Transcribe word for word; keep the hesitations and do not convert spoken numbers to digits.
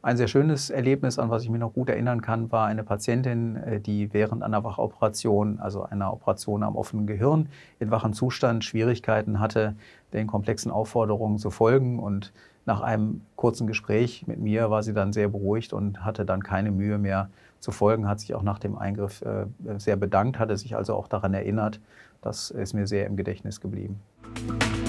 Ein sehr schönes Erlebnis, an was ich mich noch gut erinnern kann, war eine Patientin, äh, die während einer Wachoperation, also einer Operation am offenen Gehirn, in wachem Zustand Schwierigkeiten hatte, den komplexen Aufforderungen zu folgen. Und nach einem kurzen Gespräch mit mir war sie dann sehr beruhigt und hatte dann keine Mühe mehr zu folgen, hat sich auch nach dem Eingriff äh, sehr bedankt, hatte sich also auch daran erinnert. Das ist mir sehr im Gedächtnis geblieben.